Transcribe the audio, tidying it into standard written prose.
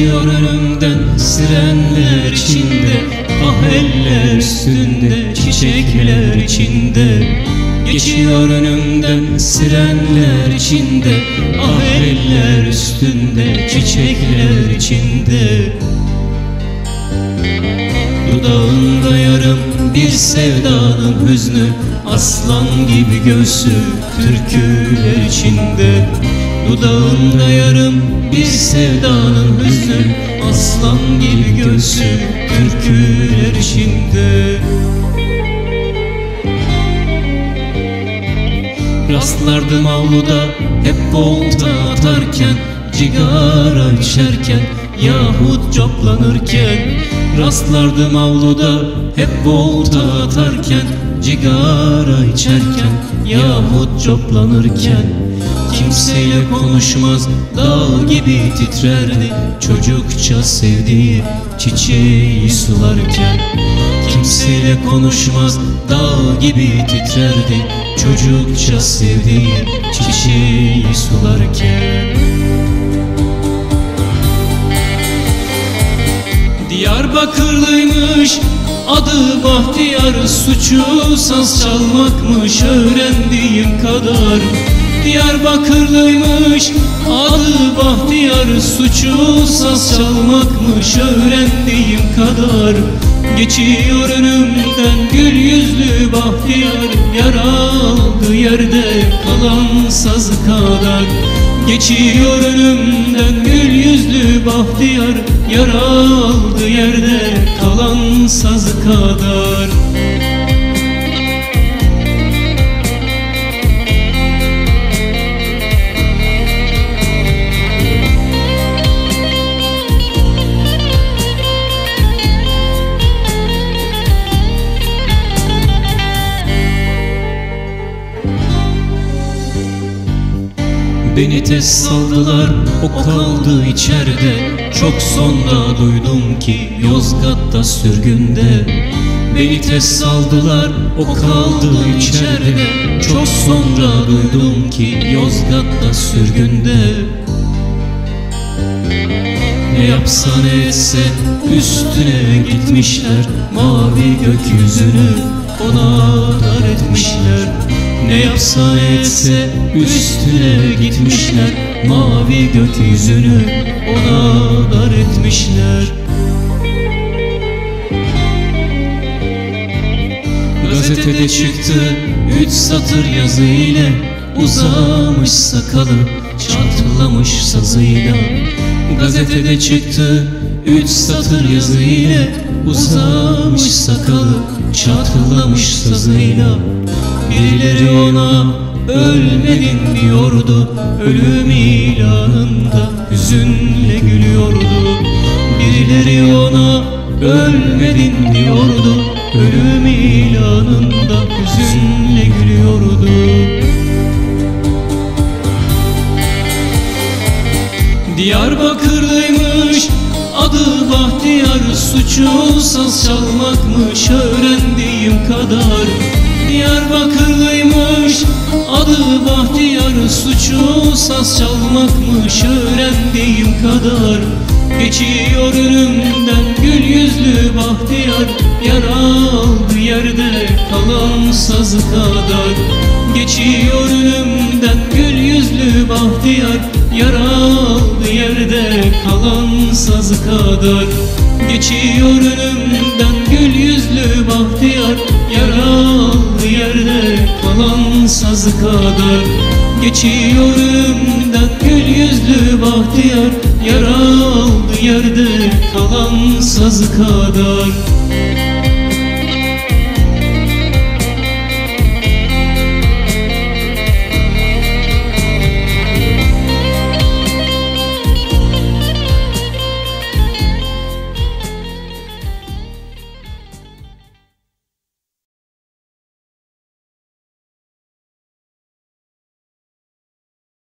Geçiyor önümden sirenler içinde, ah eller üstünde, çiçekler içinde. Geçiyor önümden sirenler içinde, ah eller üstünde, çiçekler içinde. Dudağında yarım bir sevdanın hüznü, aslan gibi göğsü türküler içinde. Dudağında yarım bir sevdanın hüznü, aslan gibi göğsü türküler içinde. Rastlardım avluda hep olta atarken, cigara içerken yahut coplanırken. Rastlardım avluda hep olta atarken, cigara içerken yahut coplanırken. Kimseyle konuşmaz, dağ gibi titrerdi çocukça sevdiği çiçeği sularken. Kimseyle konuşmaz, dağ gibi titrerdi çocukça sevdiği çiçeği sularken. Diyarbakırlıymış adı Bahtiyar, suçu saz çalmakmış öğrendiğim kadar. Diyarbakırlıymış adı Bahtiyar, suçu saz çalmakmış öğrendiğim kadar. Geçiyor önümden gül yüzlü Bahtiyar, yaralı yerde kalan sazı kadar. Geçiyor önümden gül yüzlü Bahtiyar, yaralı yerde kalan sazı kadar. Beni tez saldılar, o kaldı içeride. Çok sonra duydum ki Yozgat'ta sürgünde. Beni tez saldılar, o kaldı içeride. Çok sonra duydum ki Yozgat'ta sürgünde. Ne yapsa ne etse üstüne gitmişler, mavi gökyüzünü ona dar etmişler. Ne yapsa etse üstüne gitmişler, mavi gökyüzünü ona dar etmişler. Gazetede çıktı 3 satır yazı ile, uzamış sakalı çatlamış sazıyla. Gazetede çıktı 3 satır yazı ile, uzamış sakalı çatlamış sazıyla. Birileri ona ölmedin diyordu, ölüm ilanında hüzünle gülüyordu. Birileri ona ölmedin diyordu, ölüm ilanında hüzünle gülüyordu. Diyarbakırlıymış adı Bahtiyar, suçu saz çalmakmış öğrendiğim kadar. Diyarbakırlıymış adı Bahtiyar, suçu saz çalmakmış öğrendiğim kadar. Geçiyor önümden gül yüzlü Bahtiyar, yaralı yerde kalan sazı kadar. Geçiyor önümden gül yüzlü Bahtiyar, yaralı yerde kalan sazı kadar. Geçiyor önümden gül yüzlü Bahtiyar, yaralı yerde kalan sazı kadar. Geçiyor önümden gül yüzlü Bahtiyar, yaralı yerde kalan sazı kadar.